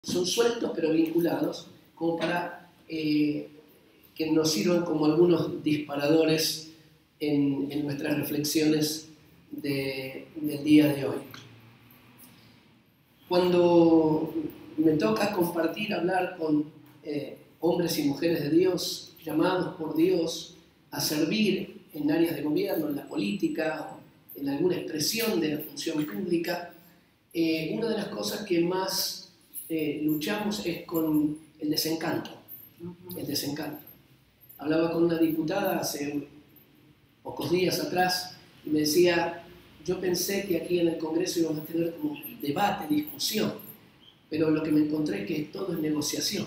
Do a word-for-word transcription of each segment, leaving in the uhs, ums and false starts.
son sueltos pero vinculados, como para eh, que nos sirvan como algunos disparadores en, en nuestras reflexiones de, del día de hoy. Cuando me toca compartir, hablar con eh, hombres y mujeres de Dios, llamados por Dios a servir en áreas de gobierno, en la política, en alguna expresión de la función pública, eh, una de las cosas que más eh, luchamos es con el desencanto. El desencanto. Hablaba con una diputada hace pocos días atrás y me decía, yo pensé que aquí en el Congreso íbamos a tener como debate, discusión, pero lo que me encontré es que todo es negociación.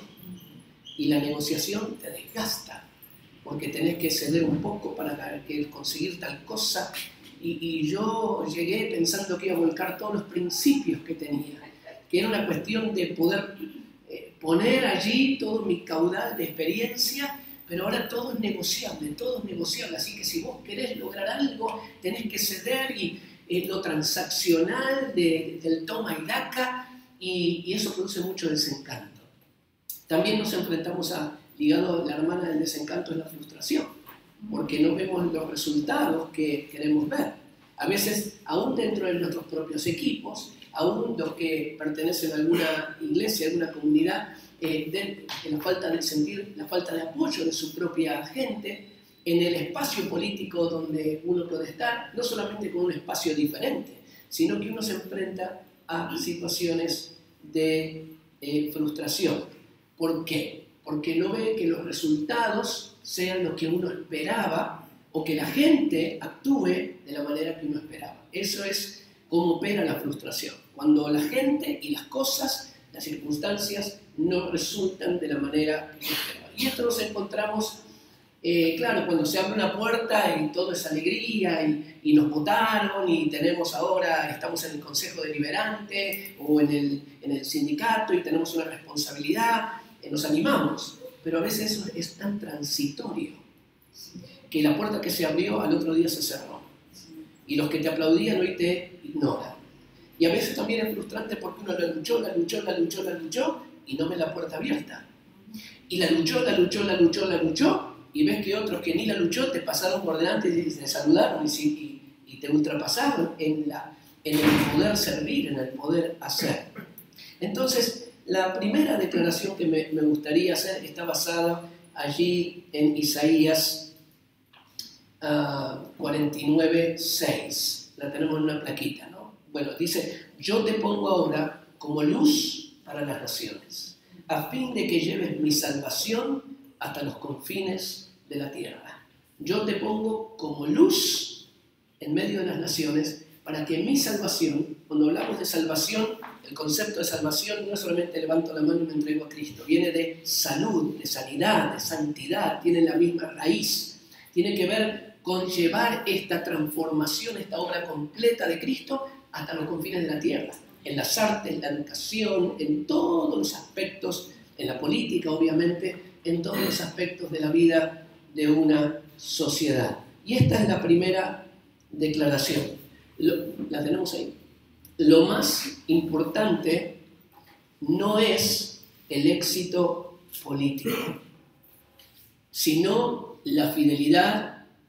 Y la negociación te desgasta, porque tenés que ceder un poco para conseguir tal cosa. Y, y yo llegué pensando que iba a volcar todos los principios que tenía, que era una cuestión de poder eh, poner allí todo mi caudal de experiencia, pero ahora todo es negociable, todo es negociable. Así que si vos querés lograr algo, tenés que ceder y eh, lo transaccional de, del toma y daca, y, y eso produce mucho desencanto. También nos enfrentamos a, ligado a la hermana del desencanto, es la frustración, porque no vemos los resultados que queremos ver. A veces, aún dentro de nuestros propios equipos, aún los que pertenecen a alguna iglesia, a alguna comunidad, eh, de, de la falta de sentir, la falta de apoyo de su propia gente, en el espacio político donde uno puede estar, no solamente con un espacio diferente, sino que uno se enfrenta a situaciones de eh, frustración. ¿Por qué? Porque no ve que los resultados sean los que uno esperaba o que la gente actúe de la manera que uno esperaba. Eso es cómo opera la frustración. Cuando la gente y las cosas, las circunstancias, no resultan de la manera que se esperaba. Y esto nos encontramos, eh, claro, cuando se abre una puerta y todo es alegría y, y nos votaron y tenemos ahora, estamos en el Consejo Deliberante o en el, en el sindicato y tenemos una responsabilidad, eh, nos animamos, pero a veces eso es tan transitorio que la puerta que se abrió al otro día se cerró y los que te aplaudían hoy te ignoran. Y a veces también es frustrante porque uno la luchó, la luchó, la luchó, la luchó y no ve la puerta abierta. Y la luchó, la luchó, la luchó, la luchó y ves que otros que ni la luchó te pasaron por delante y te saludaron y, y, y te ultrapasaron en, la, en el poder servir, en el poder hacer. Entonces, la primera declaración que me, me gustaría hacer está basada allí en Isaías Uh, cuarenta y nueve, seis. La tenemos en una plaquita, ¿no? Bueno, dice, yo te pongo ahora como luz para las naciones, a fin de que lleves mi salvación hasta los confines de la tierra. Yo te pongo como luz en medio de las naciones para que mi salvación, cuando hablamos de salvación, el concepto de salvación no es solamente levanto la mano y me entrego a Cristo, viene de salud, de sanidad, de santidad, tiene la misma raíz, tiene que ver con llevar esta transformación, esta obra completa de Cristo hasta los confines de la tierra, en las artes, en la educación, en todos los aspectos, en la política obviamente, en todos los aspectos de la vida de una sociedad. Y esta es la primera declaración. Lo, ¿la tenemos ahí? Lo más importante no es el éxito político, sino la fidelidad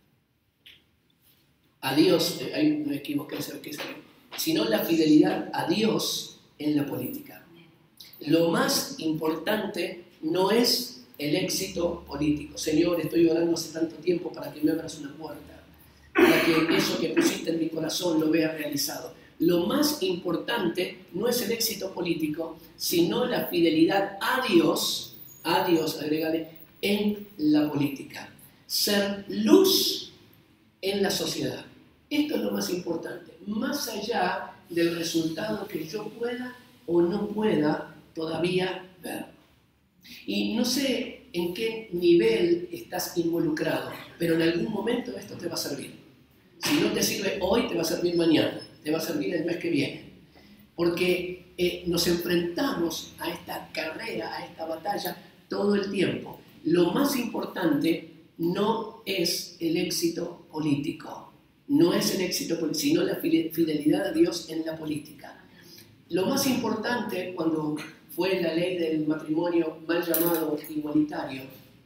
a Dios, ahí me equivoqué, ¿qué es? Sino la fidelidad a Dios en la política. Lo más importante no es el éxito político. Señor, estoy orando hace tanto tiempo para que me abras una puerta, para que eso que pusiste en mi corazón lo vea realizado. Lo más importante no es el éxito político, sino la fidelidad a Dios, a Dios, agregale, en la política. Ser luz en la sociedad. Esto es lo más importante, más allá del resultado que yo pueda o no pueda todavía ver. Y no sé en qué nivel estás involucrado, pero en algún momento esto te va a servir. Si no te sirve hoy, te va a servir mañana, te va a servir el mes que viene. Porque eh, nos enfrentamos a esta carrera, a esta batalla todo el tiempo. Lo más importante no es el éxito político. No es el éxito político, sino la fidelidad a Dios en la política. Lo más importante cuando fue la ley del matrimonio mal llamado igualitario.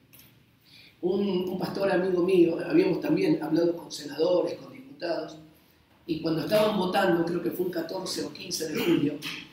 Un, un pastor amigo mío, habíamos también hablado con senadores, con diputados, y cuando estaban votando, creo que fue un catorce o quince de julio,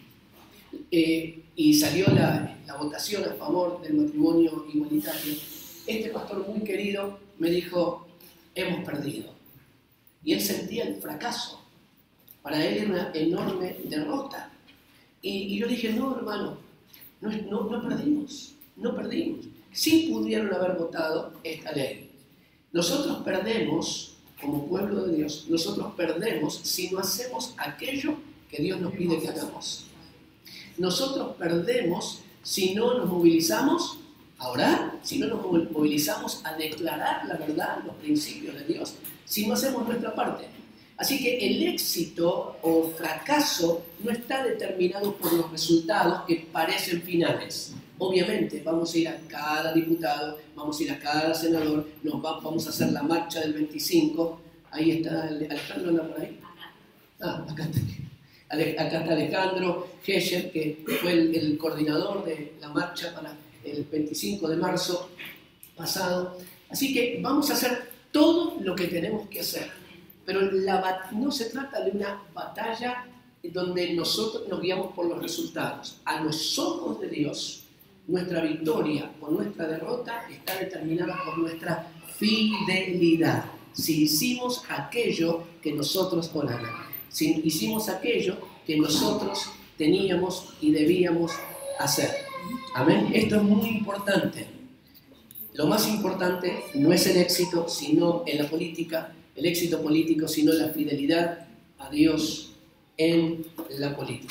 eh, y salió la, la votación a favor del matrimonio igualitario, este pastor muy querido me dijo, hemos perdido. Y él sentía el fracaso. Para él era una enorme derrota. Y, y yo dije, no, hermano, no, no, no perdimos, no perdimos. Sí pudieron haber votado esta ley. Nosotros perdemos, como pueblo de Dios, nosotros perdemos si no hacemos aquello que Dios nos pide que hagamos. Nosotros perdemos si no nos movilizamos a orar, si no nos movilizamos a declarar la verdad, los principios de Dios, si no hacemos nuestra parte. Así que el éxito o fracaso no está determinado por los resultados que parecen finales. Obviamente vamos a ir a cada diputado, vamos a ir a cada senador, nos va, vamos a hacer la marcha del veinticinco. Ahí está Alejandro, ¿anda por ahí? Ah, acá está. Acá está Alejandro Gescher, que fue el, el coordinador de la marcha para el veinticinco de marzo pasado. Así que vamos a hacer todo lo que tenemos que hacer. Pero la, no se trata de una batalla donde nosotros nos guiamos por los resultados. A los ojos de Dios, nuestra victoria o nuestra derrota está determinada por nuestra fidelidad. Si hicimos aquello que nosotros, hola, si hicimos aquello que nosotros teníamos y debíamos hacer. Amén. Esto es muy importante. Lo más importante no es el éxito, sino en la política, el éxito político, sino la fidelidad a Dios en la política.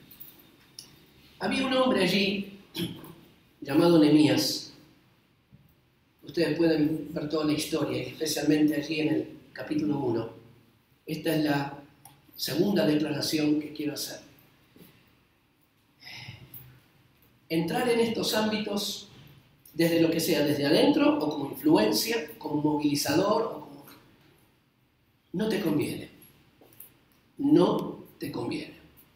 Había un hombre allí llamado Nehemías. Ustedes pueden ver toda la historia, especialmente allí en el capítulo uno. Esta es la segunda declaración que quiero hacer. Entrar en estos ámbitos desde lo que sea, desde adentro o como influencia, como movilizador, o como... no te conviene. No te conviene.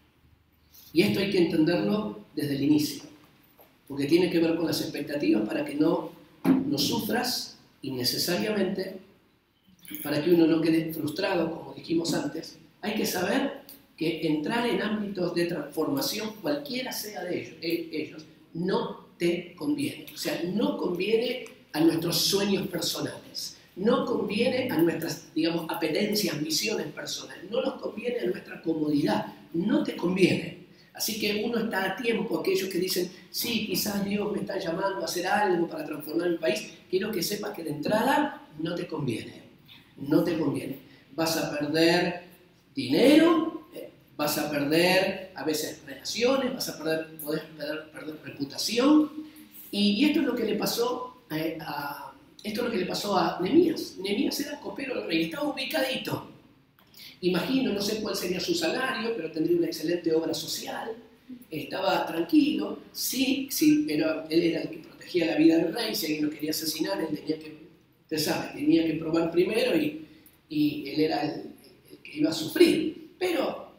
Y esto hay que entenderlo desde el inicio, porque tiene que ver con las expectativas para que no, no sufras innecesariamente, para que uno no quede frustrado, como dijimos antes. Hay que saber que entrar en ámbitos de transformación, cualquiera sea de ellos, ellos, no te conviene. O sea, no conviene a nuestros sueños personales, no conviene a nuestras, digamos, apetencias, misiones personales, no nos conviene a nuestra comodidad, no te conviene. Así que uno está a tiempo, aquellos que dicen, sí, quizás Dios me está llamando a hacer algo para transformar mi país, quiero que sepas que de entrada no te conviene, no te conviene. Vas a perder dinero, eh, vas a perder a veces relaciones, vas a perder, podés perder, perder reputación, y, y esto es lo que le pasó a, a, esto es lo que le pasó a Nehemías. Nehemías era copero del rey, estaba ubicadito. Imagino, no sé cuál sería su salario, pero tendría una excelente obra social, estaba tranquilo, sí, sí, pero él era el que protegía la vida del rey, si alguien lo quería asesinar, él tenía que, usted sabe, tenía que probar primero y, y él era el, el que iba a sufrir, pero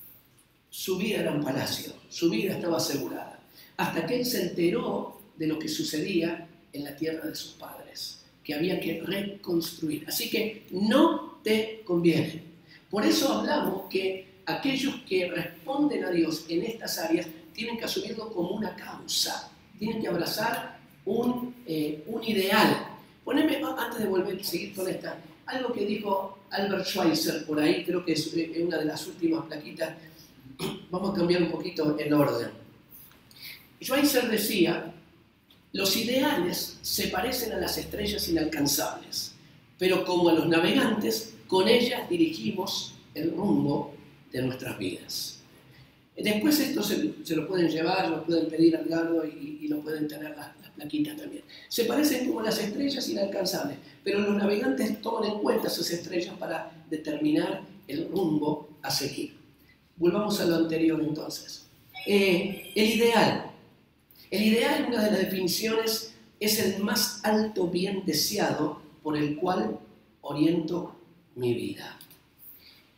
su vida era un palacio, su vida estaba asegurada, hasta que él se enteró de lo que sucedía en la tierra de sus padres, que había que reconstruir, así que no te conviene. Por eso hablamos que aquellos que responden a Dios en estas áreas tienen que asumirlo como una causa, tienen que abrazar un, eh, un ideal. Poneme, antes de volver a seguir con esta, algo que dijo Albert Schweitzer por ahí, creo que es una de las últimas plaquitas, vamos a cambiar un poquito el orden. Schweitzer decía, los ideales se parecen a las estrellas inalcanzables, pero como a los navegantes, con ellas dirigimos el rumbo de nuestras vidas. Después esto se, se lo pueden llevar, lo pueden pedir al Gardo y, y lo pueden tener las, las plaquitas también. Se parecen como las estrellas inalcanzables, pero los navegantes toman en cuenta esas estrellas para determinar el rumbo a seguir. Volvamos a lo anterior entonces. Eh, el ideal. El ideal, una de las definiciones, es el más alto bien deseado por el cual oriento mi vida.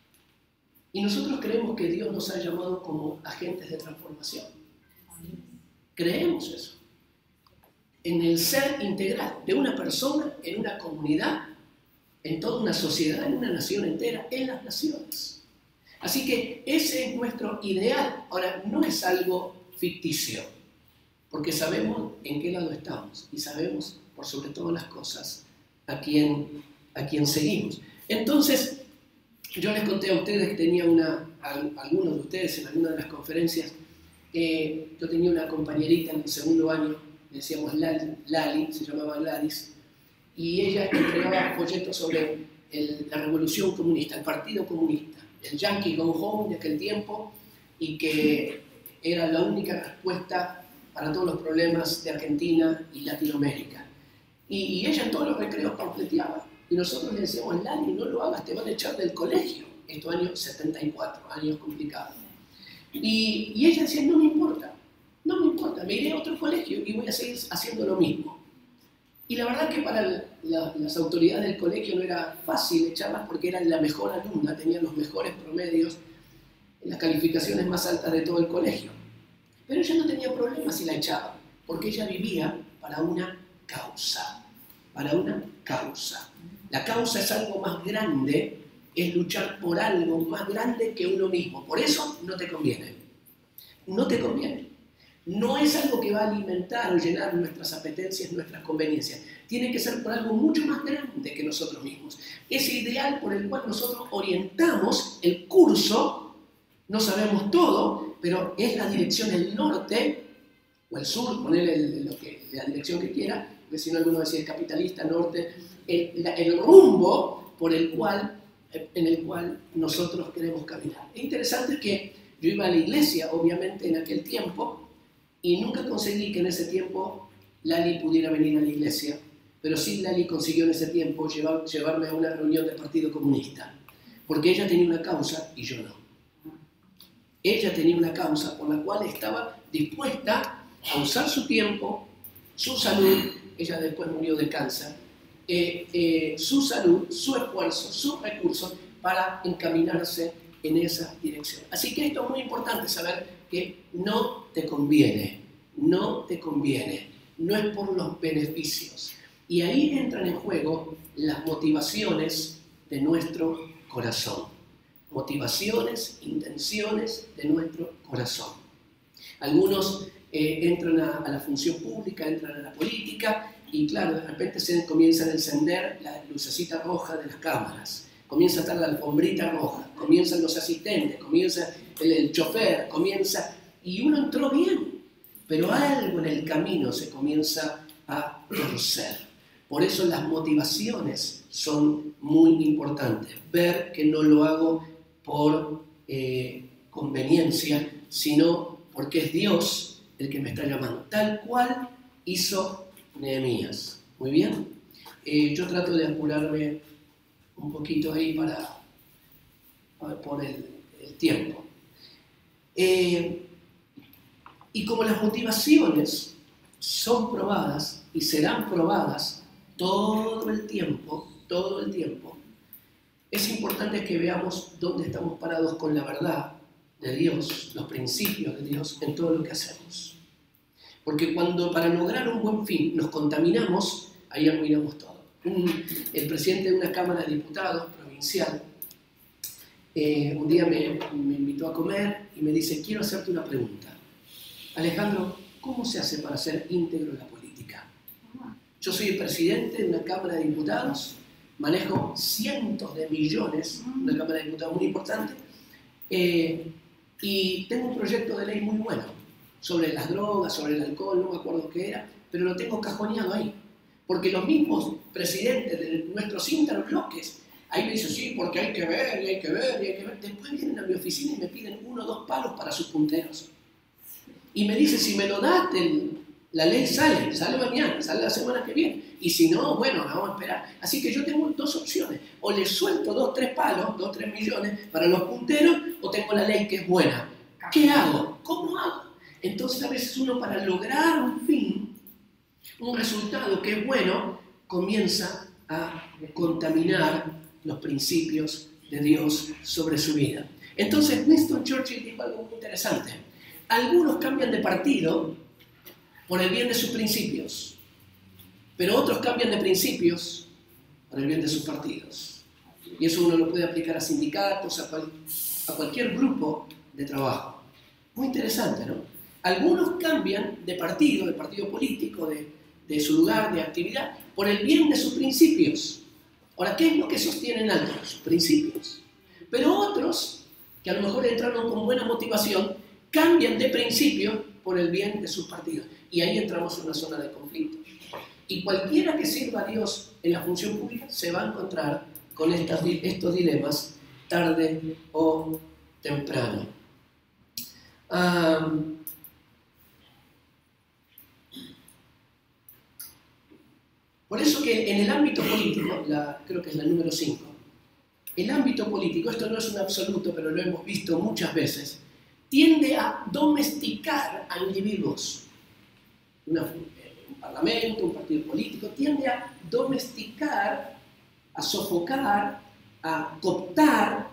Y nosotros creemos que Dios nos ha llamado como agentes de transformación. Creemos eso. En el ser integral de una persona, en una comunidad, en toda una sociedad, en una nación entera, en las naciones. Así que ese es nuestro ideal. Ahora, no es algo ficticio, porque sabemos en qué lado estamos y sabemos, por sobre todas las cosas, a quién, a quién seguimos. Entonces, yo les conté a ustedes que tenía una, a, a algunos de ustedes en alguna de las conferencias, eh, yo tenía una compañerita en el segundo año, le decíamos Lali, Lali, se llamaba Gladys, y ella entregaba folletos sobre el, la revolución comunista, el partido comunista, el Yankee Go Home de aquel tiempo, y que era la única respuesta para todos los problemas de Argentina y Latinoamérica. Y, y ella en todos los recreos pamfleteaba. Y nosotros le decíamos, Lali, no lo hagas, te van a echar del colegio. Esto año setenta y cuatro, años complicados. Y, y ella decía, no me importa, no me importa, me iré a otro colegio y voy a seguir haciendo lo mismo. Y la verdad que para el, la, las autoridades del colegio no era fácil echarlas porque era la mejor alumna, tenía los mejores promedios, las calificaciones más altas de todo el colegio. Pero ella no tenía problemas si la echaban, porque ella vivía para una causa, para una causa. La causa es algo más grande, es luchar por algo más grande que uno mismo. Por eso no te conviene, no te conviene. No es algo que va a alimentar o llenar nuestras apetencias, nuestras conveniencias. Tiene que ser por algo mucho más grande que nosotros mismos. Ese ideal por el cual nosotros orientamos el curso, no sabemos todo, pero es la dirección, el norte o el sur, ponerle lo que, la dirección que quiera, porque si no alguno decía el capitalista, norte, el, la, el rumbo por el cual, en el cual nosotros queremos caminar. Es interesante que yo iba a la iglesia, obviamente, en aquel tiempo, y nunca conseguí que en ese tiempo Lali pudiera venir a la iglesia, pero sí Lali consiguió en ese tiempo llevar, llevarme a una reunión del Partido Comunista, porque ella tenía una causa y yo no. Ella tenía una causa por la cual estaba dispuesta a usar su tiempo, su salud, ella después murió de cáncer, eh, eh, su salud, su esfuerzo, sus recursos para encaminarse en esa dirección. Así que esto es muy importante saber que no te conviene, no te conviene, no es por los beneficios. Y ahí entran en juego las motivaciones de nuestro corazón. Motivaciones, intenciones de nuestro corazón. Algunos eh, entran a, a la función pública, entran a la política y claro, de repente se comienzan a encender la lucecita roja de las cámaras. Comienza a estar la alfombrita roja, comienzan los asistentes, comienza el, el chofer, comienza... Y uno entró bien, pero algo en el camino se comienza a torcer. Por eso las motivaciones son muy importantes. Ver que no lo hago por eh, conveniencia, sino porque es Dios el que me está llamando. Tal cual hizo Nehemías. Muy bien. Eh, yo trato de apurarme un poquito ahí para, para por el, el tiempo. Eh, y como las motivaciones son probadas y serán probadas todo el tiempo, todo el tiempo, es importante que veamos dónde estamos parados con la verdad de Dios, los principios de Dios en todo lo que hacemos. Porque cuando para lograr un buen fin nos contaminamos, ahí arruinamos todo. El presidente de una Cámara de Diputados provincial eh, un día me, me invitó a comer y me dice, quiero hacerte una pregunta. Alejandro, ¿cómo se hace para ser íntegro en la política? Yo soy el presidente de una Cámara de Diputados, manejo cientos de millones, una Cámara de Diputados muy importante, eh, y tengo un proyecto de ley muy bueno sobre las drogas, sobre el alcohol, no me acuerdo qué era, pero lo tengo cajoneado ahí. Porque los mismos presidentes de nuestros interbloques, ahí me dicen, sí, porque hay que ver, y hay que ver, y hay que ver. Después vienen a mi oficina y me piden uno o dos palos para sus punteros. Y me dicen, si me lo das, el, la ley sale, sale mañana, sale la semana que viene. Y si no, bueno, vamos a esperar. Así que yo tengo dos opciones. O le suelto dos, tres palos, dos, tres millones para los punteros, o tengo la ley que es buena. ¿Qué hago? ¿Cómo hago? Entonces a veces uno para lograr un fin, un resultado que es bueno, comienza a contaminar los principios de Dios sobre su vida. Entonces Winston Churchill dijo algo muy interesante. Algunos cambian de partido por el bien de sus principios, pero otros cambian de principios por el bien de sus partidos. Y eso uno lo puede aplicar a sindicatos, a, cual, a cualquier grupo de trabajo. Muy interesante, ¿no? Algunos cambian de partido, de partido político, de, de su lugar de actividad, por el bien de sus principios. Ahora, ¿qué es lo que sostienen algo? Sus principios. Pero otros, que a lo mejor entraron con buena motivación, cambian de principio por el bien de sus partidos. Y ahí entramos en una zona de conflicto. Y cualquiera que sirva a Dios en la función pública se va a encontrar con estas, estos dilemas tarde o temprano. Um, por eso que en el ámbito político, la, creo que es la número cinco, el ámbito político, esto no es un absoluto, pero lo hemos visto muchas veces, tiende a domesticar a individuos. Una, un parlamento, un partido político, tiende a domesticar, a sofocar, a cooptar,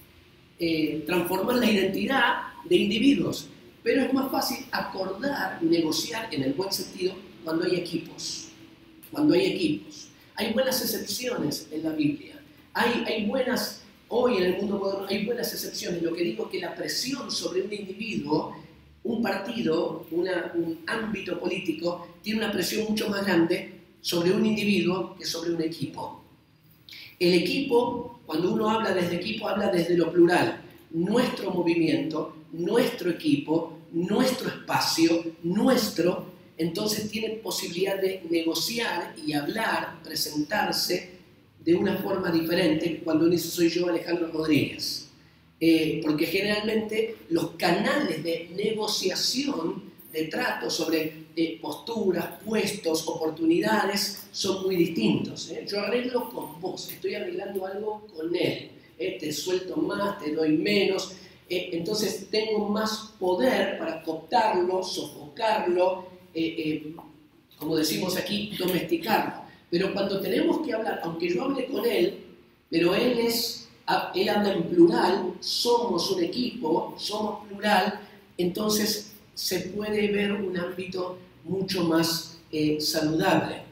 eh, transformar la identidad de individuos. Pero es más fácil acordar, negociar en el buen sentido cuando hay equipos. Cuando hay equipos. Hay buenas excepciones en la Biblia. Hay, hay buenas, hoy en el mundo moderno hay buenas excepciones. Lo que digo es que la presión sobre un individuo, un partido, una, un ámbito político, tiene una presión mucho más grande sobre un individuo que sobre un equipo. El equipo, cuando uno habla desde equipo, habla desde lo plural. Nuestro movimiento, nuestro equipo, nuestro espacio, nuestro, entonces tiene posibilidad de negociar y hablar, presentarse de una forma diferente cuando uno dice soy yo, Alejandro Rodríguez. Eh, porque generalmente los canales de negociación, de trato sobre eh, posturas, puestos, oportunidades, son muy distintos. ¿eh? Yo arreglo con vos, estoy arreglando algo con él. ¿eh? Te suelto más, te doy menos. Eh, entonces tengo más poder para cooptarlo, sofocarlo, eh, eh, como decimos aquí, domesticarlo. Pero cuando tenemos que hablar, aunque yo hable con él, pero él es... Él habla en plural, somos un equipo, somos plural, entonces se puede ver un ámbito mucho más eh, saludable.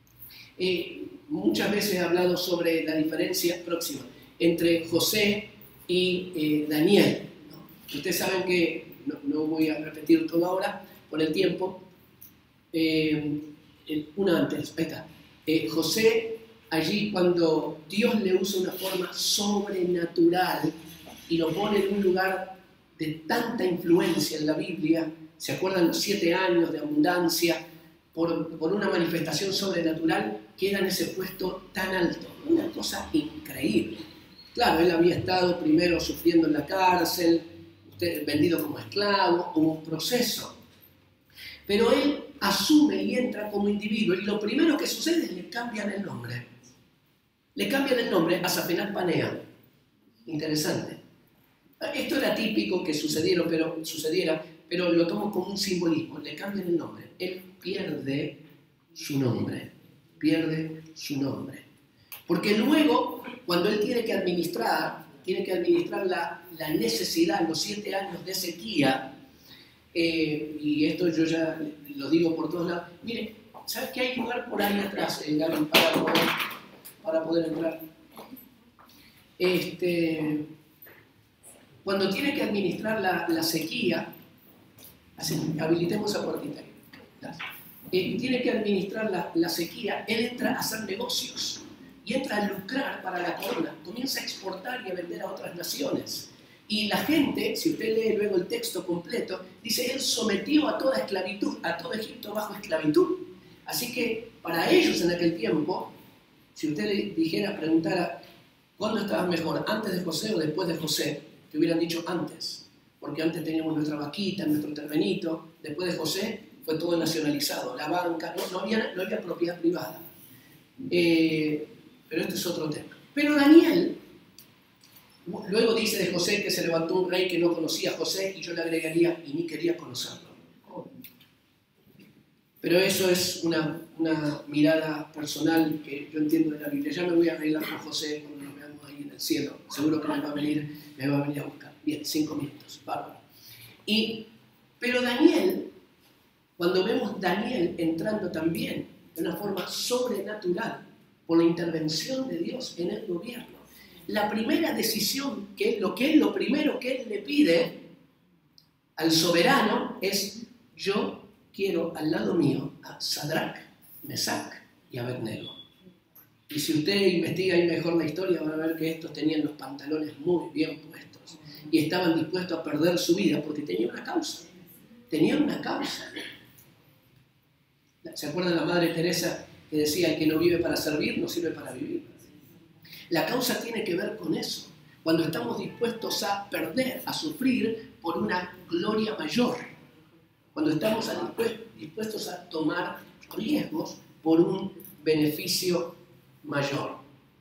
Eh, muchas veces he hablado sobre la diferencia próxima entre José y eh, Daniel. ¿no? Ustedes saben que, no, no voy a repetir todo ahora por el tiempo, eh, el, una antes, ahí está. Eh, José... Allí cuando Dios le usa una forma sobrenatural y lo pone en un lugar de tanta influencia en la Biblia, ¿se acuerdan los siete años de abundancia? Por, por una manifestación sobrenatural queda en ese puesto tan alto. Una cosa increíble. Claro, él había estado primero sufriendo en la cárcel, usted, vendido como esclavo, hubo un proceso. Pero él asume y entra como individuo y lo primero que sucede es que le cambian el nombre. Le cambian el nombre a Zafenat Panea. Interesante. Esto era típico que sucediera pero, sucediera, pero lo tomo como un simbolismo. Le cambian el nombre. Él pierde su nombre. Pierde su nombre. Porque luego, cuando él tiene que administrar, tiene que administrar la, la necesidad, los siete años de sequía, eh, y esto yo ya lo digo por todos lados. Mire, ¿sabes que hay lugar por ahí atrás, en Gaby, para poder... para poder entrar? Este, cuando tiene que administrar la, la sequía, así, habilitemos esa puertita, eh, tiene que administrar la, la sequía, él entra a hacer negocios y entra a lucrar para la corona, comienza a exportar y a vender a otras naciones. Y la gente, si usted lee luego el texto completo, dice, él sometió a toda esclavitud, a todo Egipto bajo esclavitud. Así que para ellos en aquel tiempo, si usted le dijera, preguntara, ¿cuándo estabas mejor? ¿Antes de José o después de José? Te hubieran dicho antes, porque antes teníamos nuestra vaquita, nuestro terrenito. Después de José fue todo nacionalizado, la banca, no, no, había, no había propiedad privada. Eh, pero este es otro tema. Pero Daniel, luego dice de José que se levantó un rey que no conocía a José, y yo le agregaría, y ni quería conocerlo. Pero eso es una, una mirada personal que yo entiendo de la Biblia. Ya me voy a arreglar con José cuando nos veamos ahí en el cielo. Seguro que me va a venir, me va a, venir a buscar. Bien, cinco minutos, bárbaro. Y, pero Daniel, Cuando vemos Daniel entrando también de una forma sobrenatural por la intervención de Dios en el gobierno. La primera decisión, que lo que es lo primero que él le pide al soberano es: yo quiero al lado mío a Sadrach, Mesach y Abednego. Y si usted investiga ahí mejor la historia, va a ver que estos tenían los pantalones muy bien puestos y estaban dispuestos a perder su vida porque tenían una causa. Tenían una causa. ¿Se acuerdan la Madre Teresa que decía: el que no vive para servir, no sirve para vivir? La causa tiene que ver con eso. Cuando estamos dispuestos a perder, a sufrir por una gloria mayor. Cuando estamos dispuestos a tomar riesgos por un beneficio mayor.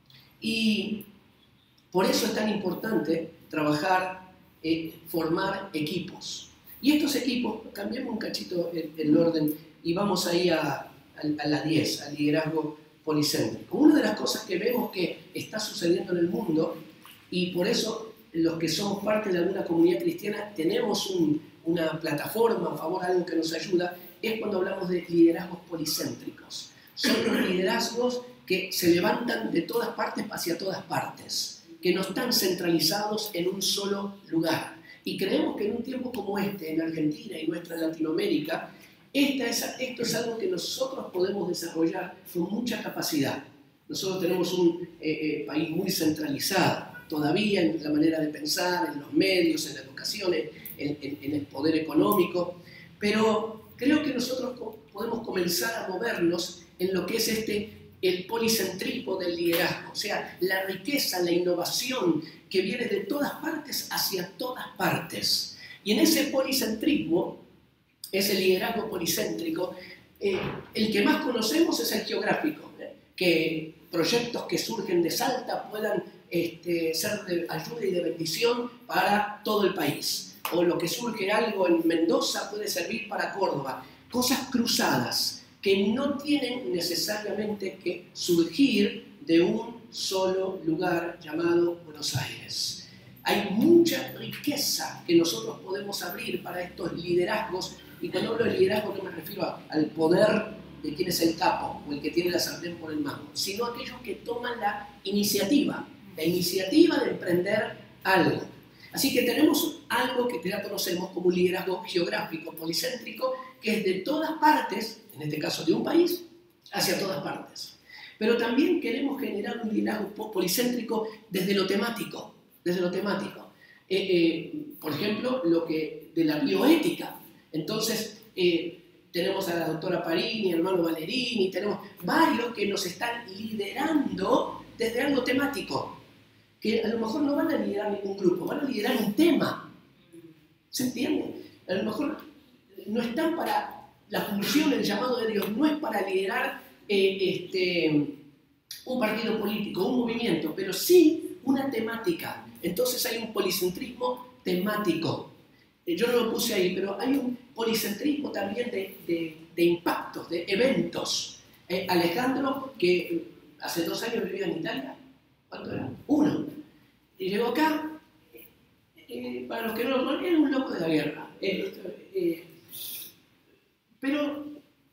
Y por eso es tan importante trabajar, eh, formar equipos. Y estos equipos, cambiemos un cachito el, el orden y vamos ahí a, a, a la diez, al liderazgo policéntrico. Una de las cosas que vemos que está sucediendo en el mundo, y por eso los que somos parte de alguna comunidad cristiana tenemos un, una plataforma a favor de algo que nos ayuda, es cuando hablamos de liderazgos policéntricos. Son los liderazgos que se levantan de todas partes hacia todas partes, que no están centralizados en un solo lugar. Y creemos que en un tiempo como este, en Argentina y nuestra Latinoamérica, esta es, esto es algo que nosotros podemos desarrollar con mucha capacidad. Nosotros tenemos un eh, eh, país muy centralizado, todavía en la manera de pensar, en los medios, en la educación, en, en, en el poder económico, pero creo que nosotros podemos comenzar a movernos en lo que es este, el policentrismo del liderazgo, o sea, la riqueza, la innovación que viene de todas partes hacia todas partes. Y en ese policentrismo, ese liderazgo policéntrico, eh, el que más conocemos es el geográfico, ¿eh? Que proyectos que surgen de Salta puedan este, ser de ayuda y de bendición para todo el país. O lo que surge algo en Mendoza puede servir para Córdoba. Cosas cruzadas que no tienen necesariamente que surgir de un solo lugar llamado Buenos Aires. Hay mucha riqueza que nosotros podemos abrir para estos liderazgos, y cuando hablo de liderazgo no me refiero a, al poder de quien es el capo o el que tiene la sartén por el mango, sino aquellos que toman la iniciativa, la iniciativa de emprender algo. Así que tenemos algo que ya conocemos como un liderazgo geográfico, policéntrico, que es de todas partes, en este caso de un país, hacia todas partes. Pero también queremos generar un liderazgo policéntrico desde lo temático, desde lo temático. Eh, eh, por ejemplo, lo que de la bioética. Entonces, eh, tenemos a la doctora Parini, al hermano Valerini, tenemos varios que nos están liderando desde algo temático, que a lo mejor no van a liderar ningún grupo, van a liderar un tema. ¿Se entiende? A lo mejor no están para la función, el llamado de Dios, no es para liderar eh, este, un partido político, un movimiento, pero sí una temática. Entonces hay un policentrismo temático. Eh, yo no lo puse ahí, pero hay un policentrismo también de, de, de impactos, de eventos. Eh, Alejandro, que hace dos años vivía en Italia, ¿cuánto era? Uno. Y llegó acá, eh, para los que no lo conocen, era un loco de la guerra. Eh, eh, pero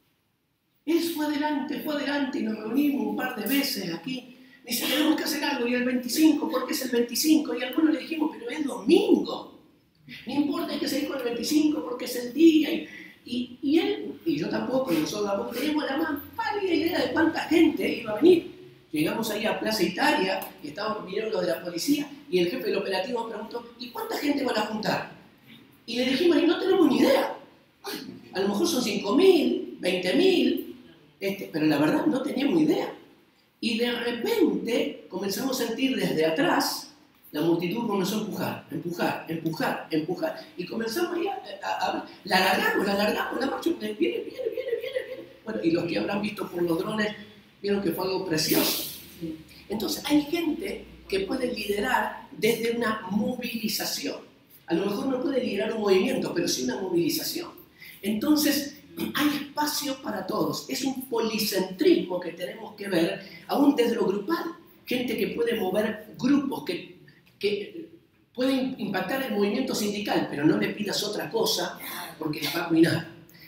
él fue adelante, fue adelante y nos reunimos un par de veces aquí. Dice, tenemos que hacer algo, y el veinticinco, ¿por qué es el veinticinco? Y algunos le dijimos, pero es domingo. No importa, hay que seguir con el veinticinco porque es el día. Y, y, y él, y yo tampoco, y nosotros tampoco teníamos la más pálida idea de cuánta gente iba a venir. Llegamos ahí a Plaza Italia, y estaban, vinieron los de la policía, y el jefe del operativo nos preguntó, ¿y cuánta gente van a juntar? Y le dijimos, y no tenemos ni idea. A lo mejor son cinco mil, veinte mil, este, pero la verdad no teníamos idea. Y de repente comenzamos a sentir desde atrás, la multitud comenzó a empujar, empujar, empujar, empujar. Y comenzamos ahí a, a, a la alargamos, la alargamos, la marcha, viene, viene, viene, viene, viene. Bueno, y los que habrán visto por los drones, vieron que fue algo precioso. Entonces hay gente que puede liderar desde una movilización. A lo mejor no puede liderar un movimiento, pero sí una movilización. Entonces hay espacio para todos. Es un policentrismo que tenemos que ver, aún desde lo grupal. Gente que puede mover grupos, que, que puede impactar el movimiento sindical, pero no le pidas otra cosa porque la va a arruinar.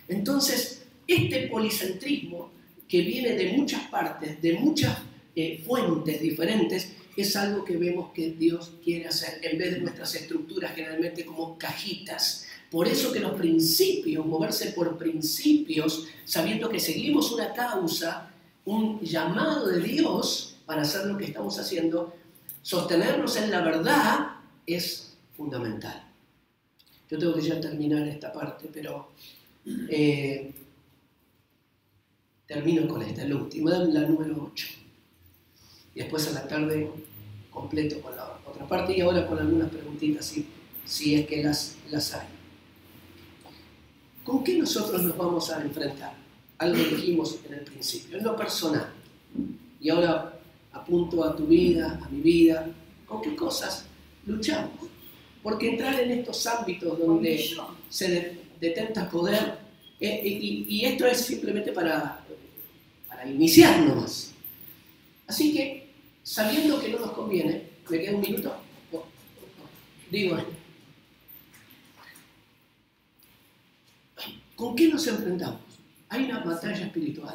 Entonces, este policentrismo que viene de muchas partes, de muchas eh, fuentes diferentes, es algo que vemos que Dios quiere hacer, en vez de nuestras estructuras generalmente como cajitas. Por eso que los principios, moverse por principios, sabiendo que seguimos una causa, un llamado de Dios para hacer lo que estamos haciendo, sostenernos en la verdad es fundamental. Yo tengo que ya terminar esta parte, pero eh, termino con esta, la última, la número ocho. Y después a la tarde completo con la otra parte y ahora con algunas preguntitas, si, si es que las, las hay. ¿Con qué nosotros nos vamos a enfrentar? Algo que dijimos en el principio, en lo personal. Y ahora apunto a tu vida, a mi vida. ¿Con qué cosas luchamos? Porque entrar en estos ámbitos donde se de, detenta poder, eh, y, y esto es simplemente para, para iniciarnos. Así que, sabiendo que no nos conviene, ¿me queda un minuto? No. Digo, ¿con qué nos enfrentamos? Hay una batalla espiritual.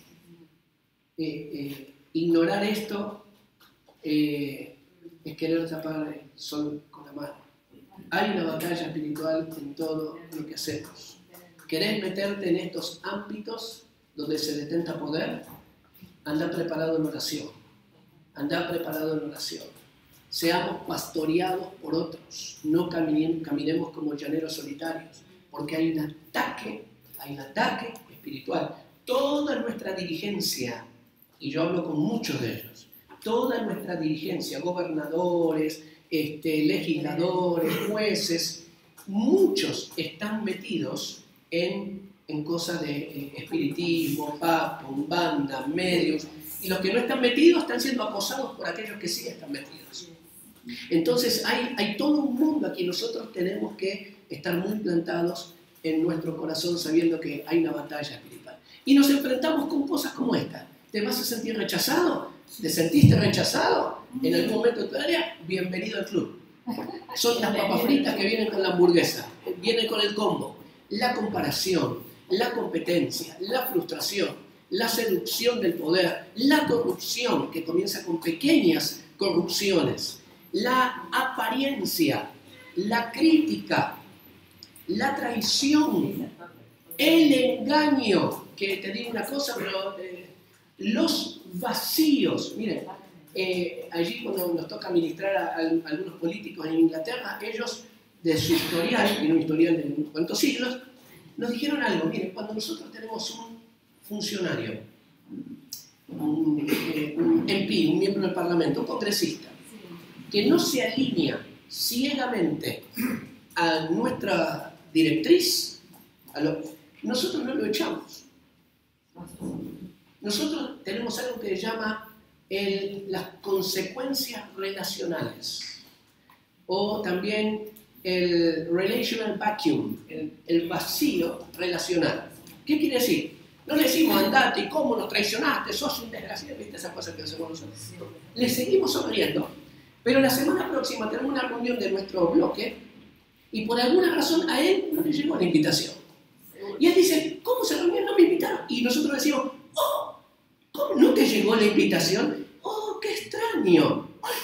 Eh, eh, ignorar esto eh, es querer tapar el sol con la mano. Hay una batalla espiritual en todo lo que hacemos. ¿Querés meterte en estos ámbitos donde se detenta poder? Anda preparado en oración. Anda preparado en oración. Seamos pastoreados por otros. No caminemos, caminemos como llaneros solitarios. Porque hay un ataque, hay un ataque espiritual. Toda nuestra dirigencia, y yo hablo con muchos de ellos, toda nuestra dirigencia, gobernadores, este, legisladores, jueces, muchos están metidos en, en cosas de eh, espiritismo, papa, umbanda, medios, y los que no están metidos están siendo acosados por aquellos que sí están metidos. Entonces hay, hay todo un mundo aquí, nosotros tenemos que estar muy plantados en nuestro corazón sabiendo que hay una batalla espiritual. Y nos enfrentamos con cosas como esta. ¿Te vas a sentir rechazado? ¿Te sentiste rechazado en algún momento de tu área? Bienvenido al club. Son las papas fritas que vienen con la hamburguesa, vienen con el combo. La comparación, la competencia, la frustración, la seducción del poder, la corrupción que comienza con pequeñas corrupciones, la apariencia, la crítica, la traición, el engaño, que te digo una cosa, pero eh, los vacíos. Miren, eh, allí cuando nos toca ministrar a, a, a algunos políticos en Inglaterra, ellos de su historial, y un historial de unos cuantos siglos, nos dijeron algo. Miren, cuando nosotros tenemos un funcionario, un, eh, un M P, un miembro del Parlamento, un congresista, que no se alinea ciegamente a nuestra directriz, a lo, nosotros no lo echamos. Nosotros tenemos algo que se llama el, las consecuencias relacionales, o también el relational vacuum, el, el vacío relacional. ¿Qué quiere decir? No le decimos andate y cómo nos traicionaste, sos un desgraciado, ¿viste esas cosas que hacemos nosotros? Le seguimos sonriendo. Pero la semana próxima tenemos una reunión de nuestro bloque y por alguna razón a él no le llegó la invitación. Y él dice, ¿cómo se reunió? No me invitaron. Y nosotros decimos, oh, ¿cómo no te llegó la invitación? Oh, qué extraño.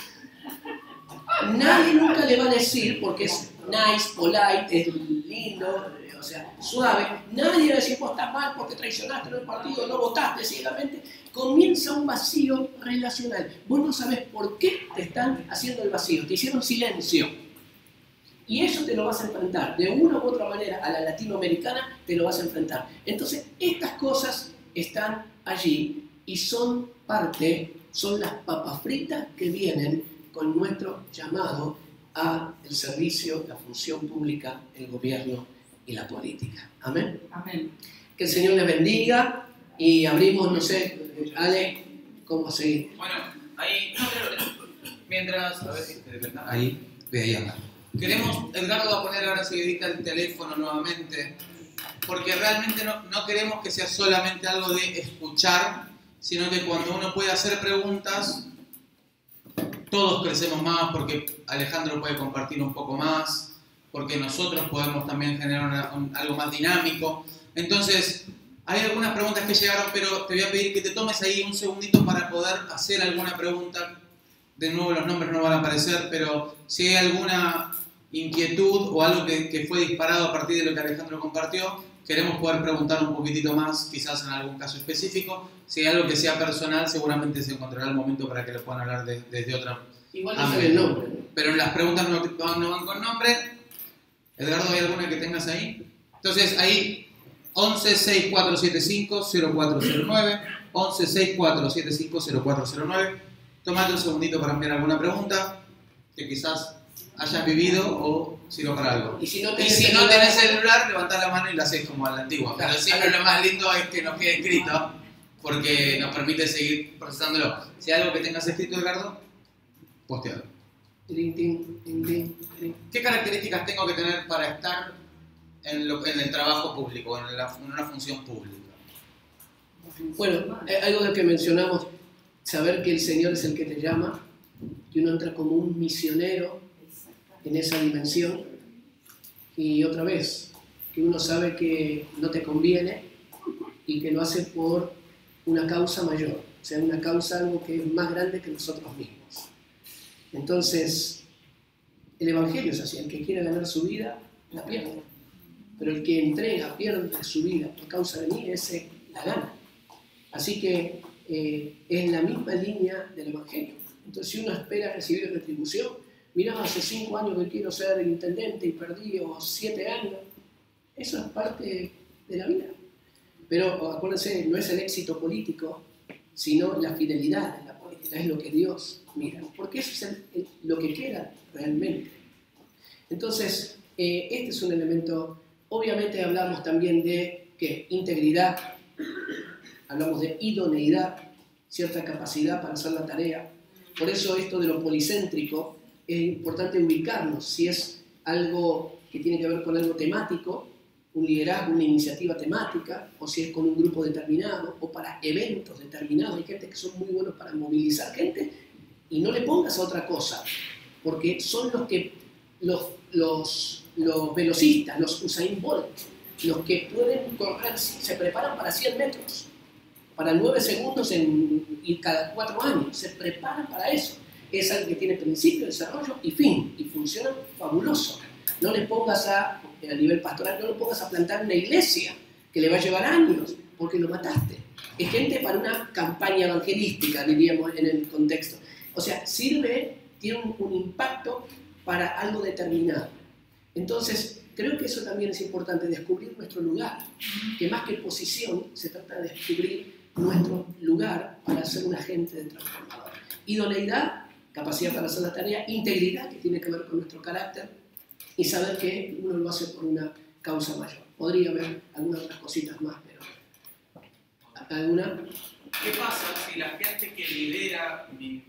Nadie nunca le va a decir, porque es nice, polite, es lindo, o sea, suave. Nadie va a decir, vos estás mal porque traicionaste en el partido, no votaste ciegamente. Comienza un vacío relacional. Vos no sabés por qué te están haciendo el vacío. Te hicieron silencio. Y eso te lo vas a enfrentar. De una u otra manera, a la latinoamericana te lo vas a enfrentar. Entonces, estas cosas están allí y son parte, son las papas fritas que vienen con nuestro llamado a el servicio, la función pública, el gobierno y la política. Amén. Amén. Que el Señor les bendiga y abrimos, no sé, Ale, ¿cómo seguir? Bueno, ahí, no, pero, mientras, a ver si te dependa. Ahí, ve ahí anda. Queremos, Edgardo va a poner ahora seguidita el teléfono nuevamente, porque realmente no, no queremos que sea solamente algo de escuchar, sino que cuando uno puede hacer preguntas, todos crecemos más, porque Alejandro puede compartir un poco más, porque nosotros podemos también generar una, un, algo más dinámico. Entonces, hay algunas preguntas que llegaron, pero te voy a pedir que te tomes ahí un segundito para poder hacer alguna pregunta. De nuevo, los nombres no van a aparecer, pero si hay alguna inquietud o algo que, que fue disparado a partir de lo que Alejandro compartió, queremos poder preguntar un poquitito más, quizás en algún caso específico. Si hay algo que sea personal, seguramente se encontrará el momento para que lo puedan hablar de, desde otra. Igual no sabe el nombre. Pero en las preguntas no, no van con nombre. Edgardo, ¿hay alguna que tengas ahí? Entonces, ahí, once seis cuatro siete cinco cero cuatro cero nueve, once seis cuatro siete cinco cero cuatro cero nueve. Tómate un segundito para enviar alguna pregunta que quizás hayas vivido o sirva para algo. Y si no y tenés, si celular, no tenés celular, levantás la mano y la haces como a la antigua. Pero siempre lo más lindo es que nos quede escrito, porque nos permite seguir procesándolo. Si hay algo que tengas escrito, Edgardo, postealo. ¿Qué características tengo que tener para estar en, lo, en el trabajo público, en, la, en una función pública? Bueno, algo de que mencionamos, saber que el Señor es el que te llama, que uno entra como un misionero en esa dimensión, y otra vez, que uno sabe que no te conviene y que lo hace por una causa mayor, o sea, una causa algo que es más grande que nosotros mismos. Entonces, el Evangelio es así, el que quiere ganar su vida, la pierde, pero el que entrega, pierde su vida por causa de mí, ese la gana. Así que eh, es la misma línea del Evangelio. Entonces, si uno espera recibir retribución, mirá, hace cinco años que quiero ser intendente y perdí o siete años, eso es parte de la vida. Pero acuérdense, no es el éxito político, sino la fidelidad en la política, es lo que Dios mira, porque eso es el, el, lo que queda realmente. Entonces, eh, este es un elemento, obviamente hablamos también de ¿qué? Integridad, hablamos de idoneidad, cierta capacidad para hacer la tarea. Por eso esto de lo policéntrico es importante ubicarnos, si es algo que tiene que ver con algo temático, un liderazgo, una iniciativa temática, o si es con un grupo determinado, o para eventos determinados. Hay gente que son muy buenos para movilizar gente, y no le pongas a otra cosa, porque son los que, los, los, los velocistas, los Usain Bolt, los que pueden correr, se preparan para cien metros, para nueve segundos en, y cada cuatro años, se preparan para eso. Es algo que tiene principio, desarrollo y fin, y funciona fabuloso. No le pongas a, a nivel pastoral, no le pongas a plantar una iglesia, que le va a llevar años, porque lo mataste. Es gente para una campaña evangelística, diríamos en el contexto. O sea, sirve, tiene un, un impacto para algo determinado. Entonces, creo que eso también es importante, descubrir nuestro lugar, que más que posición, se trata de descubrir nuestro lugar para ser un agente de transformador. Idoneidad, capacidad para hacer la tarea, integridad, que tiene que ver con nuestro carácter, y saber que uno lo hace por una causa mayor. Podría haber algunas otras cositas más, pero... ¿Alguna? ¿Qué pasa si la gente que lidera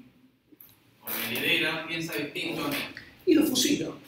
o me lidera piensa distinto a mí? Y lo fusilo.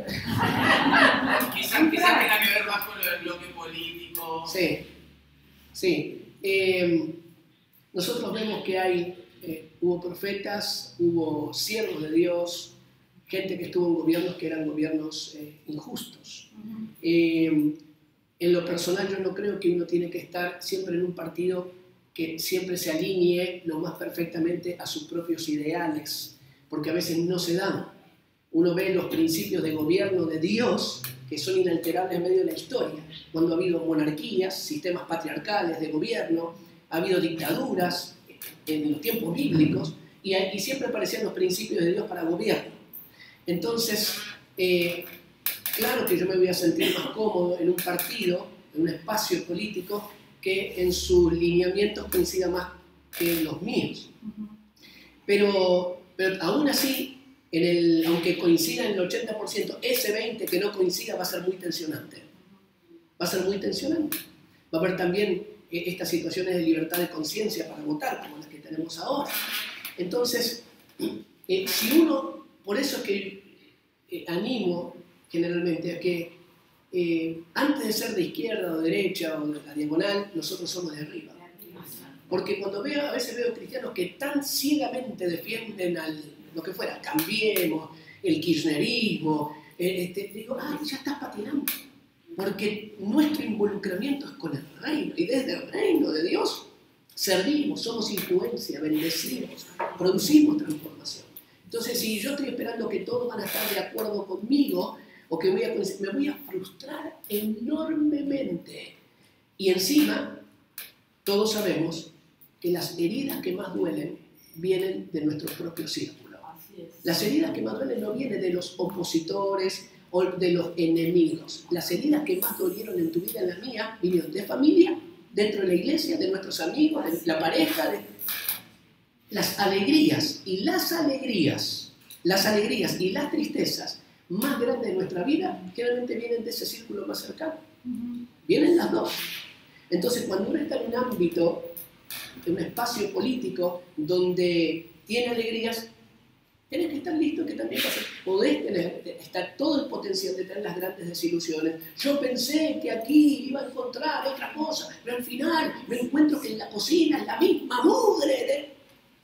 Quizás quizá tenga que ver más con lo del bloque político. Sí, sí. Eh, nosotros vemos que hay, eh, hubo profetas, hubo siervos de Dios, gente que estuvo en gobiernos que eran gobiernos eh, injustos. Uh-huh. eh, en lo personal yo no creo que uno tiene que estar siempre en un partido que siempre se alinee lo más perfectamente a sus propios ideales, porque a veces no se dan. Uno ve los principios de gobierno de Dios que son inalterables en medio de la historia, cuando ha habido monarquías, sistemas patriarcales de gobierno, ha habido dictaduras en los tiempos bíblicos, y, y siempre aparecían los principios de Dios para gobierno. Entonces, eh, claro que yo me voy a sentir más cómodo en un partido, en un espacio político, que en sus lineamientos coincida más que los míos. Pero, pero aún así, en el, aunque coincida en el ochenta por ciento, ese veinte por ciento que no coincida va a ser muy tensionante. Va a ser muy tensionante. Va a haber también eh, estas situaciones de libertad de conciencia para votar, como las que tenemos ahora. Entonces, eh, si uno, por eso es que eh, animo generalmente a que eh, antes de ser de izquierda o de derecha o de la diagonal, nosotros somos de arriba. Porque cuando veo, a veces veo cristianos que tan ciegamente defienden al, lo que fuera, Cambiemos, el kirchnerismo, eh, este, digo, ay, ya estás patinando. porque nuestro involucramiento es con el reino, y desde el reino de Dios servimos, somos influencia, bendecimos, producimos transformación. Entonces, si yo estoy esperando que todos van a estar de acuerdo conmigo, o que voy a, me voy a frustrar enormemente. Y encima, todos sabemos que las heridas que más duelen vienen de nuestro propio círculo. Las heridas que más duelen no vienen de los opositores o de los enemigos. Las heridas que más dolieron en tu vida, en la mía, vinieron de familia, dentro de la iglesia, de nuestros amigos, de la pareja, de las alegrías y las alegrías, las alegrías y las tristezas más grandes de nuestra vida, generalmente vienen de ese círculo más cercano. Vienen las dos. Entonces, cuando uno está en un ámbito, en un espacio político donde tiene alegrías, tenés que estar listo que también vas a, podés tener, está todo el potencial de tener las grandes desilusiones. Yo pensé que aquí iba a encontrar otra cosa, pero al final me encuentro que en la cocina es la misma mugre de...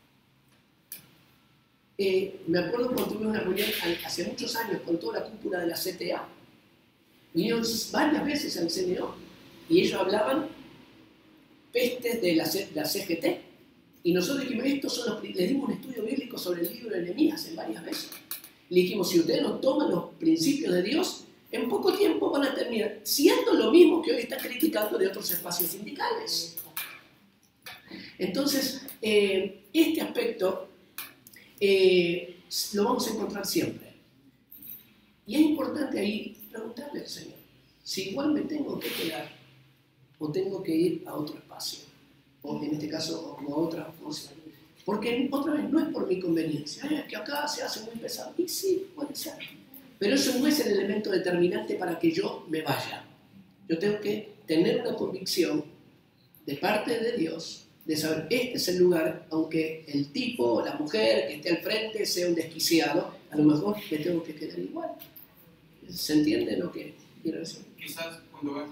Eh, me acuerdo cuando tuve una reunión hace muchos años con toda la cúpula de la C T A. Vinieron varias veces al C N O y ellos hablaban pestes de la, C, la C G T. Y nosotros dijimos, estos son los, les dimos un estudio bíblico sobre el libro de Nehemías en varias veces. Le dijimos, si ustedes no toman los principios de Dios, en poco tiempo van a terminar siendo lo mismo que hoy están criticando de otros espacios sindicales. Entonces, eh, este aspecto eh, lo vamos a encontrar siempre. Y es importante ahí preguntarle al Señor, si igual me tengo que quedar o tengo que ir a otro espacio, o en este caso a otra cosa. Porque otra vez no es por mi conveniencia, es que acá se hace muy pesado. Y sí, puede ser. Pero eso no es el elemento determinante para que yo me vaya. Yo tengo que tener una convicción de parte de Dios, de saber, este es el lugar, aunque el tipo o la mujer que esté al frente sea un desquiciado, a lo mejor me tengo que quedar igual. ¿Se entiende lo que quiero decir? Quizás cuando vas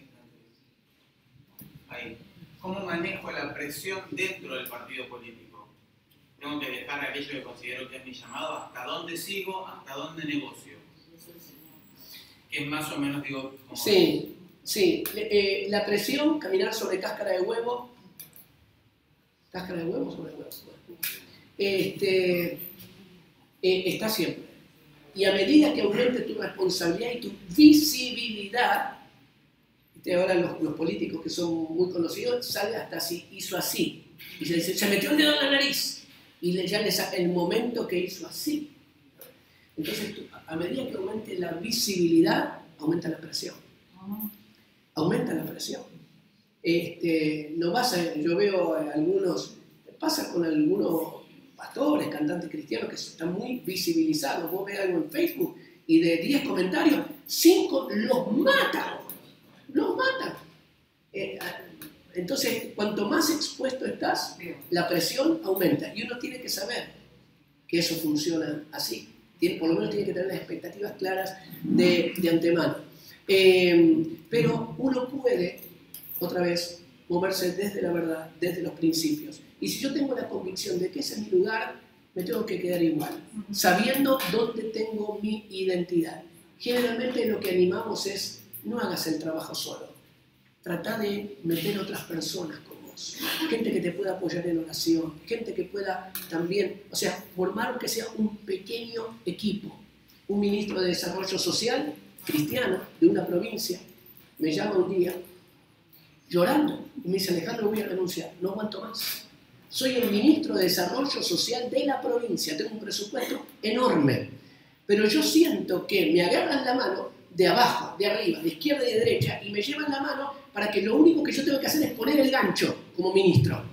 ahí, ¿cómo manejo la presión dentro del partido político? Tengo que dejar aquello que considero que es mi llamado, hasta dónde sigo, hasta dónde negocio. Que es más o menos, digo... Como sí, sí. Eh, la presión, caminar sobre cáscara de huevo, cáscara de huevo sobre huevo, este, eh, está siempre. Y a medida que aumente tu responsabilidad y tu visibilidad, ahora los, los políticos que son muy conocidos, sale hasta así, hizo así. Y se dice, se metió el dedo en la nariz. Y le, ya le saca el momento que hizo así. Entonces, a medida que aumente la visibilidad, aumenta la presión. Aumenta la presión. Este, no pasa, yo veo a algunos, pasa con algunos pastores, cantantes cristianos que están muy visibilizados. Vos ves algo en Facebook y de diez comentarios, cinco los matan. Los matan. Eh, entonces, cuanto más expuesto estás, la presión aumenta. Y uno tiene que saber que eso funciona así. Tiene, por lo menos tiene que tener las expectativas claras de, de antemano. Eh, pero uno puede, otra vez, moverse desde la verdad, desde los principios. Y si yo tengo la convicción de que ese es mi lugar, me tengo que quedar igual, sabiendo dónde tengo mi identidad. Generalmente lo que animamos es, no hagas el trabajo solo. Trata de meter otras personas con vos. Gente que te pueda apoyar en oración. Gente que pueda también, o sea, formar aunque sea un pequeño equipo. Un ministro de Desarrollo Social, cristiano, de una provincia, me llama un día, llorando, y me dice, Alejandro, voy a renunciar, no aguanto más. Soy el ministro de Desarrollo Social de la provincia, tengo un presupuesto enorme, pero yo siento que me agarran la mano de abajo, de arriba, de izquierda y de derecha, y me llevan la mano para que lo único que yo tengo que hacer es poner el gancho como ministro.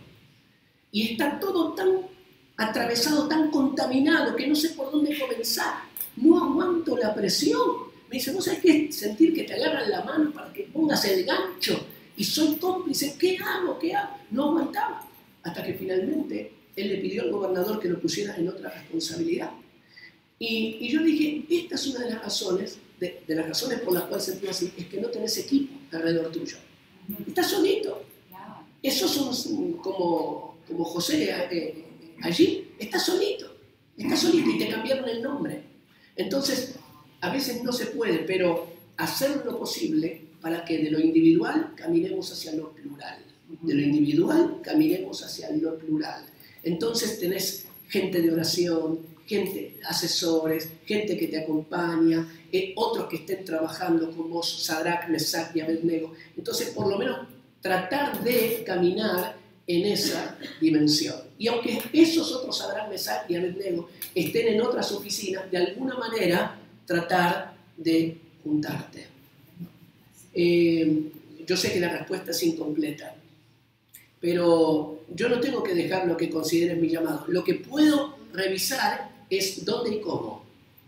Y está todo tan atravesado, tan contaminado, que no sé por dónde comenzar. No aguanto la presión. Me dice, ¿vos sabés qué es sentir que te agarran la mano para que pongas el gancho? Y soy cómplice, ¿qué hago? ¿Qué hago? No aguantaba. Hasta que finalmente él le pidió al gobernador que lo pusiera en otra responsabilidad. Y, y yo dije, esta es una de las razones, de, de las razones por las cuales sentí así, es que no tenés equipo alrededor tuyo. Estás solito. Esos son como, como José eh, allí, estás solito. Estás solito y te cambiaron el nombre. Entonces, a veces no se puede, pero hacer lo posible para que de lo individual caminemos hacia lo plural. De lo individual caminemos hacia lo plural. Entonces tenés gente de oración, gente, asesores, gente que te acompaña, eh, otros que estén trabajando con vos, Sadrach, Mesach y Abednego. Entonces, por lo menos, tratar de caminar en esa dimensión. Y aunque esos otros Sadrach, Mesach y Abednego estén en otras oficinas, de alguna manera tratar de juntarte. Eh, yo sé que la respuesta es incompleta, pero yo no tengo que dejar lo que considere mi llamado. Lo que puedo revisar es dónde y cómo.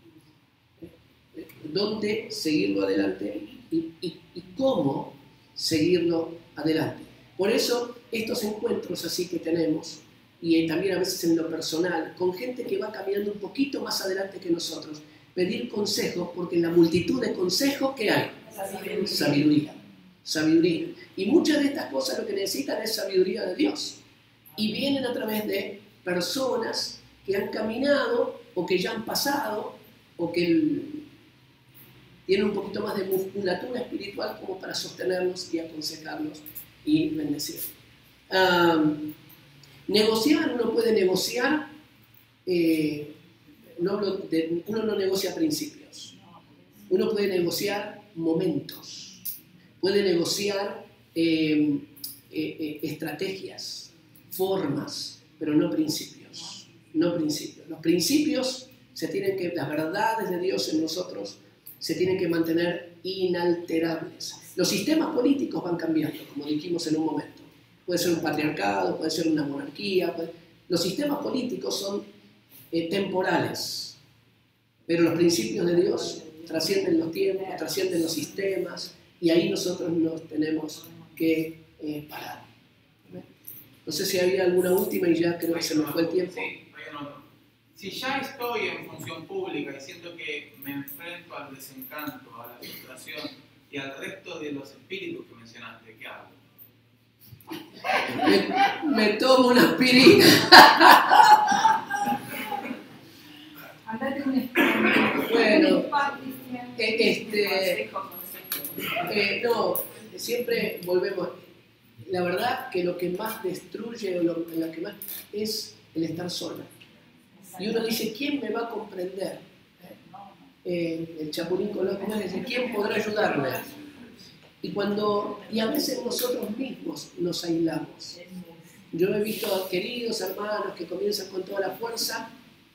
Dónde seguirlo adelante y, y, y cómo seguirlo adelante. Por eso, estos encuentros así que tenemos, y también a veces en lo personal, con gente que va caminando un poquito más adelante que nosotros, pedir consejos, porque en la multitud de consejos, ¿qué hay? Sabiduría. Sabiduría. Sabiduría. Y muchas de estas cosas lo que necesitan es sabiduría de Dios. Y vienen a través de personas que han caminado, o que ya han pasado, o que el, tienen un poquito más de musculatura espiritual como para sostenernos y aconsejarnos y bendecir. Um, negociar, uno puede negociar, eh, no, de, uno no negocia principios, uno puede negociar momentos, puede negociar eh, eh, eh, estrategias, formas, pero no principios, no principios. Los principios se tienen que, las verdades de Dios en nosotros se tienen que mantener inalterables. Los sistemas políticos van cambiando, como dijimos en un momento. Puede ser un patriarcado, puede ser una monarquía. Puede... Los sistemas políticos son eh, temporales, pero los principios de Dios trascienden los tiempos, trascienden los sistemas, y ahí nosotros nos tenemos que eh, parar. No sé si había alguna última y ya creo que se me fue el tiempo. Si ya estoy en función pública y siento que me enfrento al desencanto, a la frustración y al resto de los espíritus que mencionaste, ¿qué hago? Me, me tomo una aspirina. Bueno, este, eh, no, siempre volvemos. La verdad que lo que más destruye, o lo, lo que más es el estar solo. Y uno dice, ¿quién me va a comprender? Eh, el Chapulín Colorado dice, ¿quién podrá ayudarme? Y, cuando, y a veces nosotros mismos nos aislamos. Yo he visto a queridos hermanos que comienzan con toda la fuerza,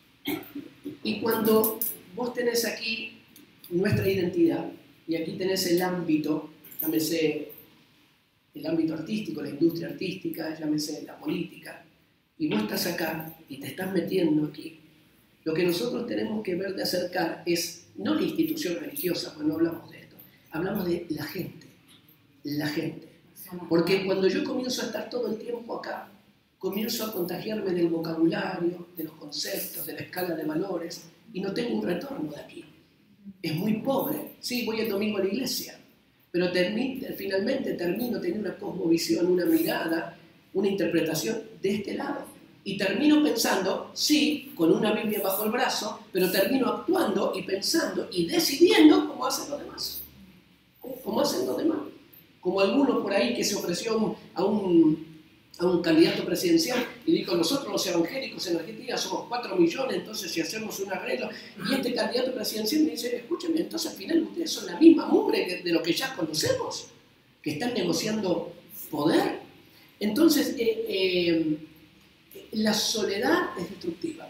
y cuando vos tenés aquí nuestra identidad, y aquí tenés el ámbito, llámese el ámbito artístico, la industria artística, llámese la política, y vos estás acá y te estás metiendo aquí, lo que nosotros tenemos que ver de acercar es no la institución religiosa, porque no hablamos de esto, hablamos de la gente, la gente. Porque cuando yo comienzo a estar todo el tiempo acá, comienzo a contagiarme del vocabulario, de los conceptos, de la escala de valores, y no tengo un retorno de aquí. Es muy pobre. Sí, voy el domingo a la iglesia, pero termi finalmente termino teniendo una cosmovisión, una mirada, una interpretación de este lado. Y termino pensando, sí, con una Biblia bajo el brazo, pero termino actuando y pensando y decidiendo como hacen los demás. Como hacen los demás. Como alguno por ahí que se ofreció a un, a un candidato presidencial y dijo, nosotros los evangélicos en Argentina somos cuatro millones, entonces si hacemos un arreglo, y este candidato presidencial me dice, escúcheme, entonces al final ustedes son la misma mugre de lo que ya conocemos, que están negociando poder. Entonces, eh, eh, la soledad es destructiva.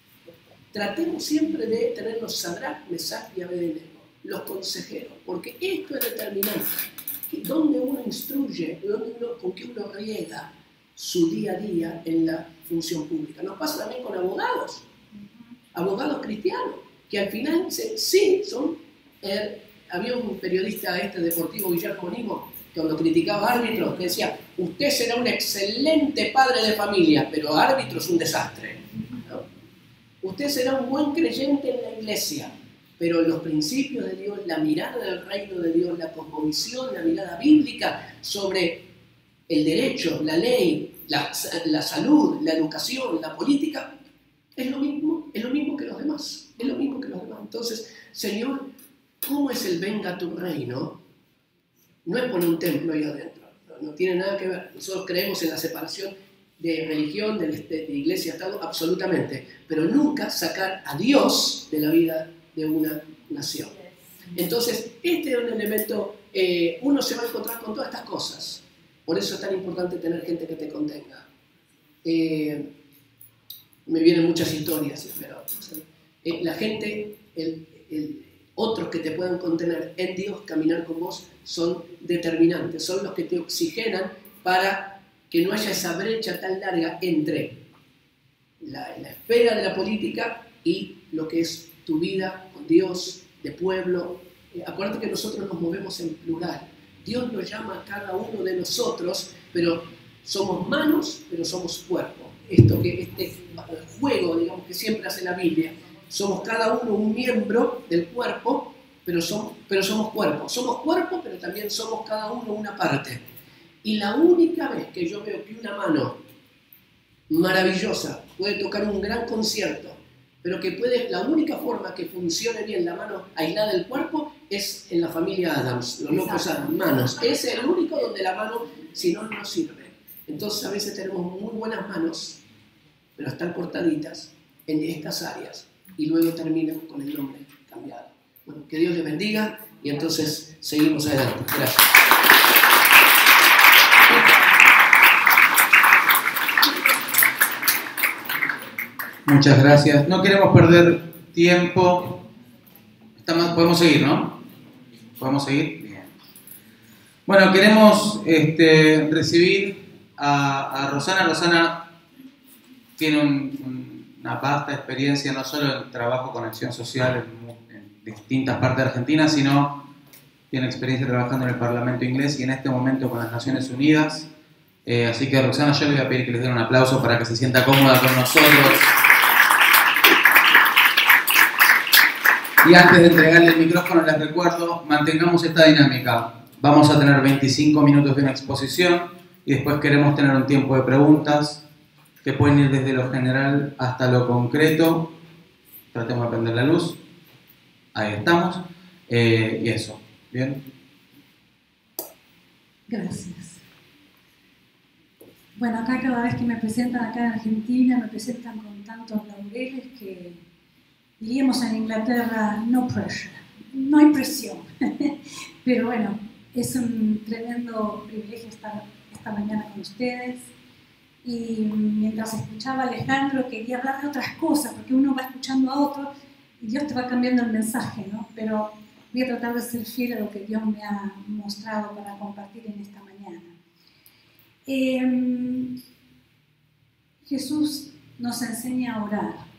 Tratemos siempre de tener los Sadrach, Mesach y Abednego, los consejeros, porque esto es determinante. Donde uno instruye, donde uno, con qué uno riega su día a día en la función pública. Nos pasa también con abogados, abogados cristianos, que al final se, sí son... Eh, había un periodista este deportivo, Guillermo Nimo, cuando criticaba a árbitros, que decía, usted será un excelente padre de familia, pero árbitro es un desastre, ¿no? Usted será un buen creyente en la iglesia, pero los principios de Dios, la mirada del reino de Dios, la cosmovisión, la mirada bíblica sobre el derecho, la ley, la, la salud, la educación, la política, es lo mismo, es lo mismo que los demás, es lo mismo que los demás. Entonces, Señor, ¿cómo es el venga tu reino? No es poner un templo ahí adentro, no, no tiene nada que ver. Nosotros creemos en la separación de religión, de, de iglesia-estado, absolutamente, pero nunca sacar a Dios de la vida de una nación. Entonces, este es un elemento, eh, uno se va a encontrar con todas estas cosas. Por eso es tan importante tener gente que te contenga. Eh, me vienen muchas historias, pero eh, la gente, el, el, otros que te puedan contener en Dios, caminar con vos, son determinantes, son los que te oxigenan para que no haya esa brecha tan larga entre la, la esfera de la política y lo que es tu vida con Dios, de pueblo. Eh, acuérdate que nosotros nos movemos en plural. Dios nos llama a cada uno de nosotros, pero somos manos, pero somos cuerpo. Esto que este juego, digamos, que siempre hace la Biblia. Somos cada uno un miembro del cuerpo, pero somos, pero somos cuerpo. Somos cuerpo, pero también somos cada uno una parte. Y la única vez que yo veo que una mano maravillosa puede tocar un gran concierto, pero que puede, la única forma que funcione bien la mano aislada del cuerpo es en la familia Adams, los locos Adams, manos. Es el único donde la mano, si no, no sirve. Entonces a veces tenemos muy buenas manos, pero están cortaditas en estas áreas y luego terminan con el nombre cambiado. Bueno, que Dios les bendiga y entonces seguimos adelante. Gracias. Muchas gracias. No queremos perder tiempo. Estamos, podemos seguir, ¿no? ¿Podemos seguir? Bien. Bueno, queremos este, recibir a, a Rosana. Rosana tiene un, un, una vasta experiencia, no solo en trabajo con acción social en, en distintas partes de Argentina, sino tiene experiencia trabajando en el Parlamento inglés y en este momento con las Naciones Unidas. Eh, así que, Rosana, yo le voy a pedir que les den un aplauso para que se sienta cómoda con nosotros. Y antes de entregarle el micrófono, les recuerdo, mantengamos esta dinámica. Vamos a tener veinticinco minutos de una exposición y después queremos tener un tiempo de preguntas que pueden ir desde lo general hasta lo concreto. Tratemos de prender la luz. Ahí estamos. Eh, y eso. ¿Bien? Gracias. Bueno, acá cada vez que me presentan acá en Argentina, me presentan con tantos laureles que diríamos en Inglaterra, no pressure, no hay presión. Pero bueno, es un tremendo privilegio estar esta mañana con ustedes. Y mientras escuchaba a Alejandro, quería hablar de otras cosas, porque uno va escuchando a otro y Dios te va cambiando el mensaje, ¿no? Pero voy a tratar de ser fiel a lo que Dios me ha mostrado para compartir en esta mañana. Eh, Jesús nos enseña a orar.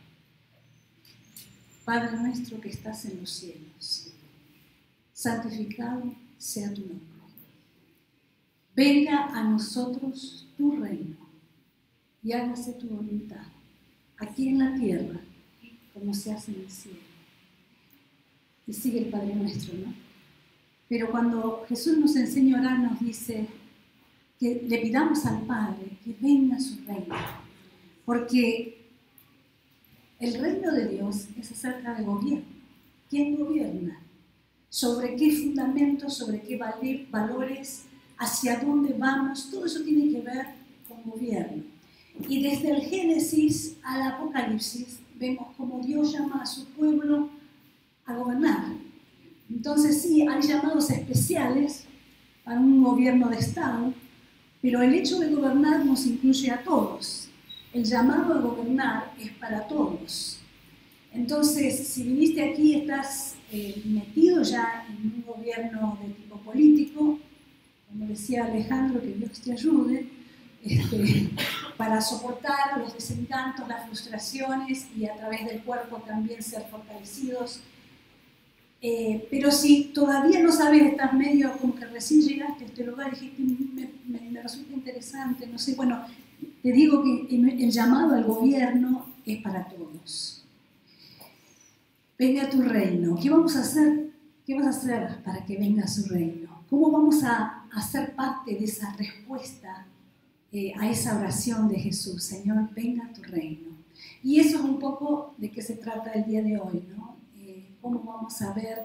Padre nuestro que estás en los cielos, santificado sea tu nombre. Venga a nosotros tu reino y hágase tu voluntad, aquí en la tierra, como se hace en el cielo. Y sigue el Padre nuestro, ¿no? Pero cuando Jesús nos enseña a orar, nos dice que le pidamos al Padre que venga a su reino, porque el reino de Dios es acerca de gobierno. ¿Quién gobierna? ¿Sobre qué fundamentos? ¿Sobre qué valores? ¿Hacia dónde vamos? Todo eso tiene que ver con gobierno. Y desde el Génesis al Apocalipsis vemos cómo Dios llama a su pueblo a gobernar. Entonces sí, hay llamados especiales para un gobierno de Estado, pero el hecho de gobernar nos incluye a todos. El llamado a gobernar es para todos. Entonces, si viniste aquí y estás eh, metido ya en un gobierno de tipo político, como decía Alejandro, que Dios te ayude, este, para soportar los desencantos, las frustraciones y a través del cuerpo también ser fortalecidos. Eh, pero si todavía no sabes, estás medio como que recién llegaste a este lugar y dijiste, me, me, me resulta interesante, no sé, bueno, te digo que el llamado al gobierno es para todos. Venga a tu reino. ¿Qué vamos a hacer? ¿Qué vas a hacer para que venga a su reino? ¿Cómo vamos a hacer parte de esa respuesta eh, a esa oración de Jesús? Señor, venga a tu reino. Y eso es un poco de qué se trata el día de hoy, ¿no? Eh, ¿Cómo vamos a ver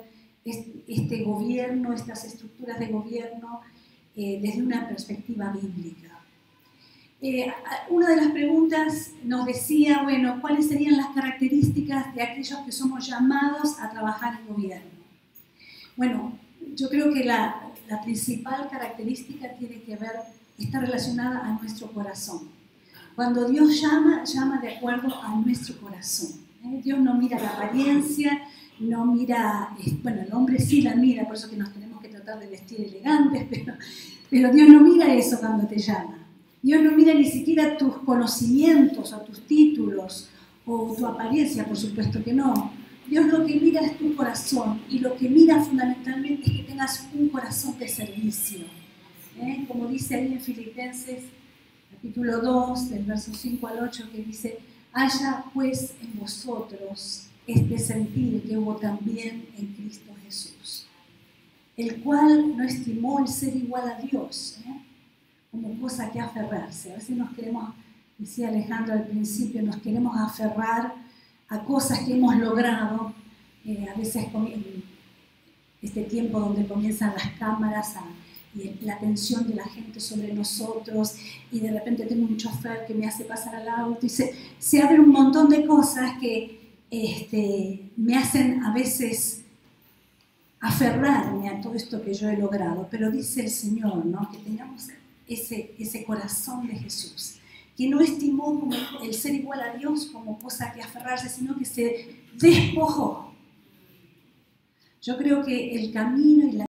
este gobierno, estas estructuras de gobierno, eh, desde una perspectiva bíblica. Eh, una de las preguntas nos decía, bueno, ¿cuáles serían las características de aquellos que somos llamados a trabajar en gobierno? Bueno, yo creo que la, la principal característica tiene que ver, está relacionada a nuestro corazón. Cuando Dios llama, llama de acuerdo a nuestro corazón. ¿eh? Dios no mira la apariencia, no mira, bueno, el hombre sí la mira, por eso que nos tenemos que tratar de vestir elegantes, pero, pero Dios no mira eso cuando te llama. Dios no mira ni siquiera tus conocimientos o tus títulos o tu apariencia, por supuesto que no. Dios lo que mira es tu corazón, y lo que mira fundamentalmente es que tengas un corazón de servicio. ¿eh? Como dice ahí en Filipenses capítulo dos, del verso cinco al ocho, que dice: haya pues en vosotros este sentir que hubo también en Cristo Jesús, el cual no estimó el ser igual a Dios, ¿eh? como cosa que aferrarse. A veces nos queremos, decía Alejandro al principio, nos queremos aferrar a cosas que hemos logrado, eh, a veces en este tiempo donde comienzan las cámaras a, y la atención de la gente sobre nosotros, y de repente tengo un chofer que me hace pasar al auto, y se, se abren un montón de cosas que este, me hacen a veces aferrarme a todo esto que yo he logrado. Pero dice el Señor, ¿no?, que tengamos ese, ese corazón de Jesús, que no estimó como el ser igual a Dios como cosa que aferrarse, sino que se despojó. Yo creo que el camino y la